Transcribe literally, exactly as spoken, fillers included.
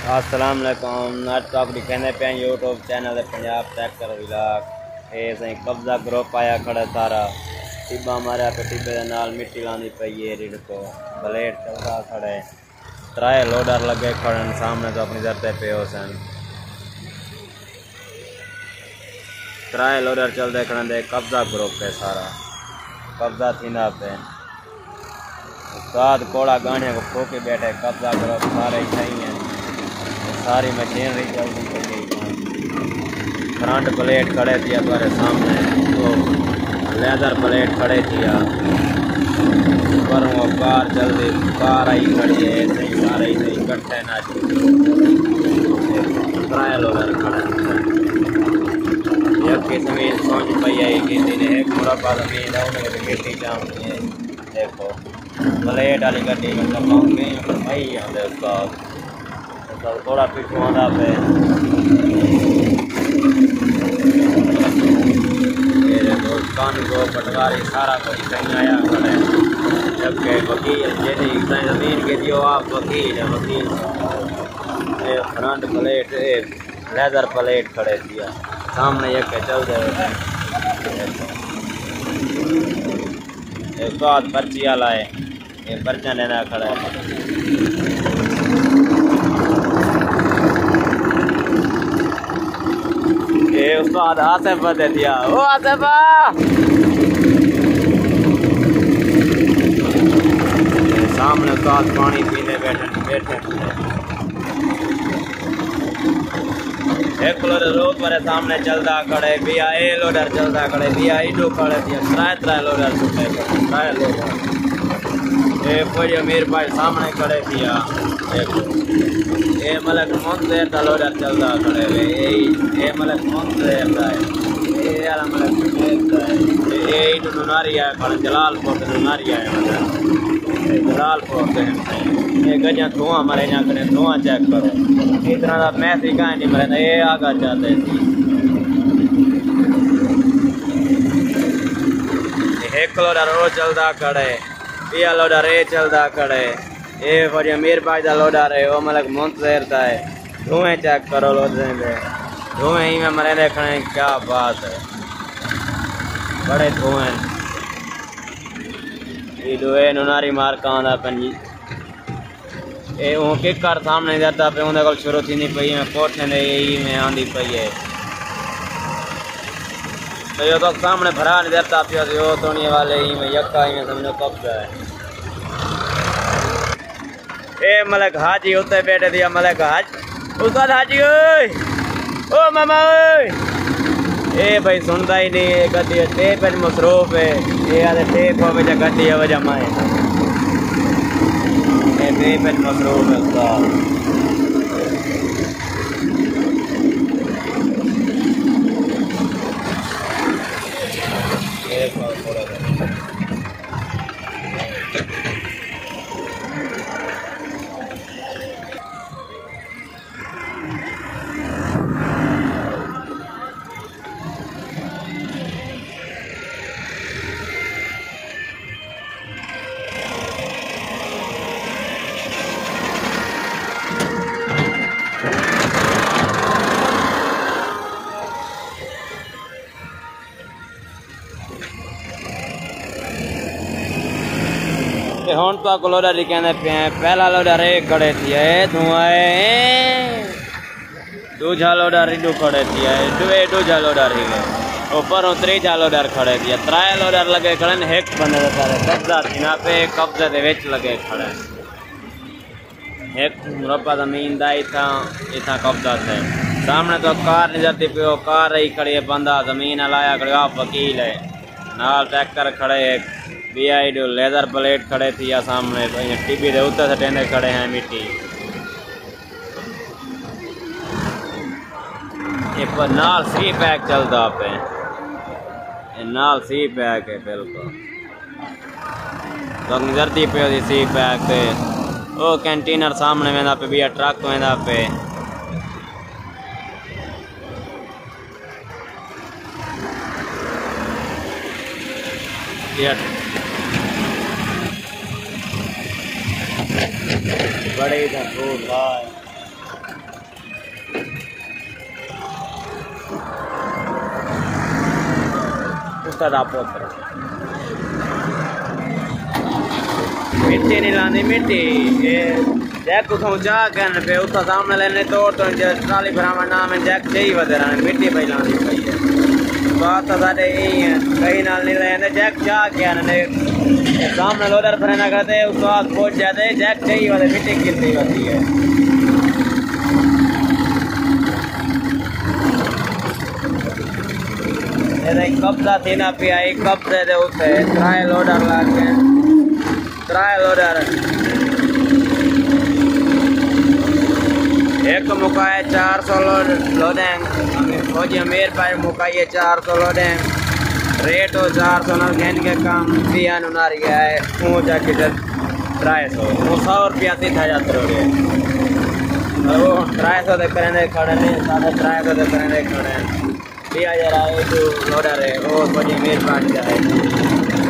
अस्सलाम वालेकुम। अज तो अपनी कहने पे YouTube channel Punjab tractor vlog ये सही कब्जा ग्रुप आया खड़ा सारा टिब्बा मारा पे टिब्बे के नाल मिट्टी लानी पई है रिड़ को ब्लेड चलता खड़े त्राए लोडर लगे खड़े सामने तो अपनी दरते पे हो सन त्राए लोडर चलते खड़े कब्जा ग्रुप है सारा कब्जा थींदा पे उस्ताद कोड़ा गाने को फूके बैठे कब्जा ग्रुप सारे सही हैं सारी मशीनरी चलती पई फ्रंट प्लेट खड़े थी तुम्हारे सामने तो लेदर प्लेट खड़े थी पर वो कार जल्दी कार आई खड़ी है सही सारे सही इकट्ठे ना ट्रायल लोडर खड़ा एक की जमीन सोच पई आई कि दिन एक मुरब्बा जमीन है उन्हें मिट्टी जामती है देखो प्लेट वाली गड्डी का पाऊंगे भाई आते उसका तो थोड़ा पिछू आना पे मेरे दोस्तान को पटवारी सारा कुछ कहीं आया खड़े जबकि वकील जैसे जमीन के दियो आप वकील है वकील फ्रंट प्लेट लेदर प्लेट खड़े दिया सामने एक चल रहे एक बात पर्ची वाला है ये पर्चा लेना खड़ा है उसको आधा आसिफ दे दिया ओ आसिफा सामने साथ पानी पीने बैठे बैठे एक लोडर रोड पर सामने चलता खड़े भी ए लोडर चलता खड़े भी इडो खड़े दिया त्राय त्राय लोडर छुटे त्राय लोडर ए कोई अमीर भाई सामने खड़े दिया देखो ए मलक मंदिर का लोडर चलता खड़े वे ए मलक मंदिर का है ए यार मलक मंदिर है ए इडो नुनारी है पर जलालपुर नुनारी है मतलब जलालपुर के ये गजा धुआं मरे ना करे धुआं चेक करो इतना दा मैसी का नहीं मरे ये आगा जाते एक लोडर वो चलता खड़े पिया लोडर ए चलता खड़े ए बड़ी अमीर भाई का लोडर है वो मतलब मुंतजर का है धुएं चेक करो लोडर में धुएं ही में मरे देखने क्या बात है बड़े धुएं ये दुए नुनारी मार का आंदा पंजी ए वो के कर सामने जाता पे उन्हें को शुरू थी नहीं पई है कोठे ने यही में आंदी पई है तो ये तो सामने भरा नहीं जाता पियो यो तोड़ने वाले ही में यक्का ही में समझो कब्जा है ए मलक हाजी उते बैठे दिया मलक हाज उस्ताद हाजी ओए ओ मामा ओए ए भाई सुनता ही नहीं है गड्डी टेप पे मसरूफ है ये आधे टेप हो वजह गड्डी है वजह माए ए टेप पे मसरूफ है उस्ताद एक बार थोड़ा हूँ तो लोडर कहते पे पहला लोडर एक खड़े थी धुआं दूजा लोडर इडू खड़े थी दुए दूजा लोडर ही ऊपर त्रीजा लोडर खड़े थी त्राय लोडर लगे खड़े एक बंदे कब्जा थी ना पे कब्जे के विच लगे खड़े एक मुरब्बा जमीन दा इतना इतना कब्जा थे सामने तो कार नहीं जाती पे कार रही खड़ी है बंदा जमीन लाया खड़े आप वकील है नाल ट्रैक्टर खड़े बी आई डो लेदर प्लेट खड़े थी या सामने तो टीवी के उत्तर से टेंडे खड़े हैं मिट्टी ये पर नाल सी पैक चलता पे नाल सी पैक है बिल्कुल तो जल्दी पे सी पैक पे ओ कंटेनर सामने वेंदा पे भी ट्रक वेंदा पे बड़े का उसका पुत्र मिट्टी नहीं लानी मिट्टी जैक उठो जा कहने पे उठा सामने लेने तोड़ तो ट्राली भरावा नाम है जैक चाहिए वधेरा मिट्टी पे लानी पई है बात तो साडे यही है कहीं नाल नहीं लेने जैक जा क्या ने सामने लोडर भरना करते उसको आग पहुंच जाते जैक चाहिए वाले मिट्टी कितनी होती है कब्जा थी ना पिया कब्जे दे उसे त्राए लोडर लाके त्राए लोडर एक मुकाए चार सौ लोड लोडेंग फौजी अमीर भाई मुकाइए चार सौ लोडेंग रेट हो चार सौ ना घेन के काम पिया नारी है वो जाके त्राए सौ वो सौ रुपया तीन हजार करोड़े वो त्राए सौ दे करेंगे खड़े ने साढ़े त्राए सौ दे करेंगे खड़े पिया जरा जो लोडर है वो फौजी अमीर भाई है